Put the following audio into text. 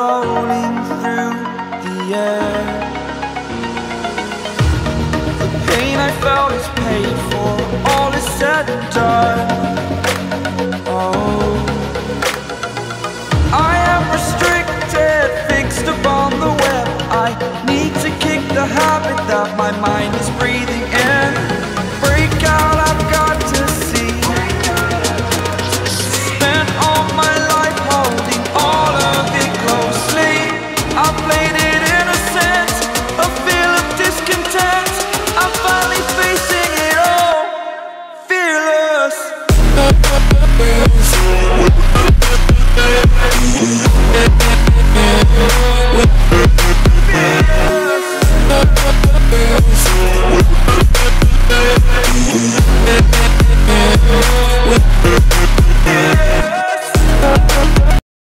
rolling through the air. The pain I felt is paid for, all is said and done. Oh, I am restricted, fixed upon the web. I need to kick the habit that my mind is breathing in. Break out, I've got to see. Spent all my life holding all of it closely. I played it innocent, a feel of discontent. I'm finally facing it all, fearless.